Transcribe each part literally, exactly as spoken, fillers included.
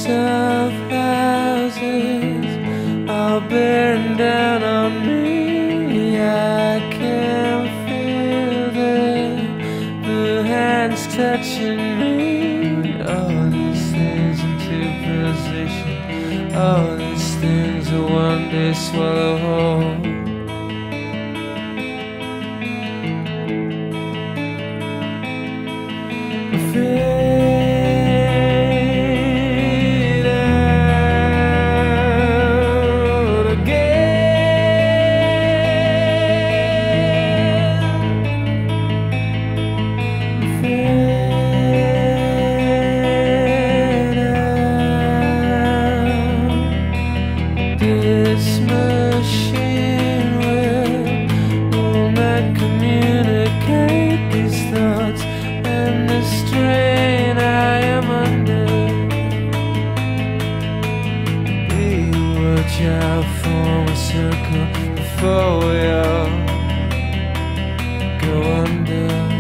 of houses all bearing down on me. I can feel them, the hands touching me. All these things into position, all these things will one day swallow whole. This machine will, will not communicate these thoughts and the strain I am under. We watch out, form a circle before we all go under.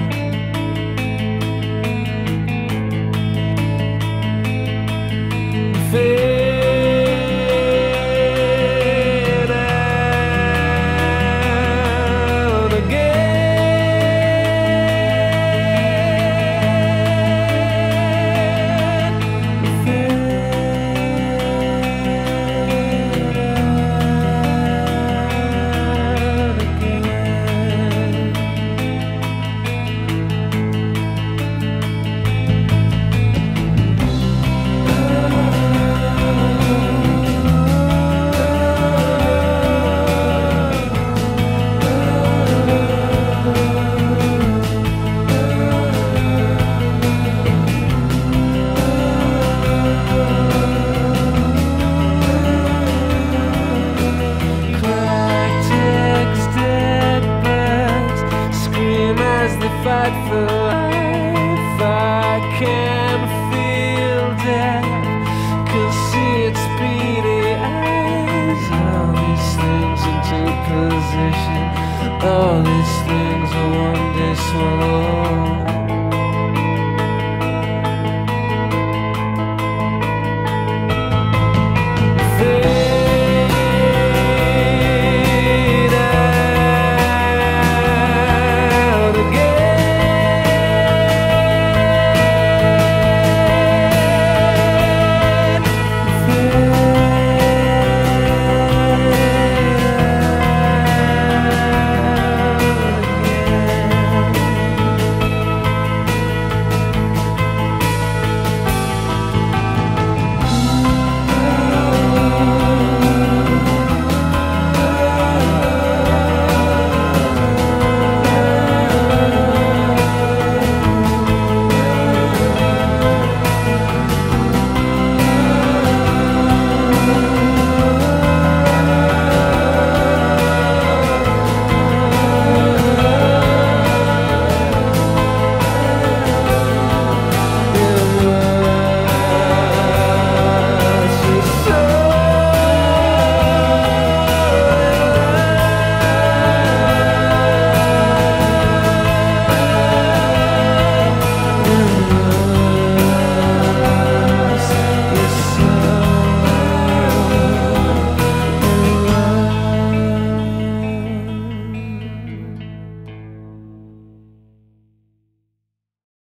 Fight for life, I can feel death, can see its beady eyes. All these things into position, all these things will one day swallow.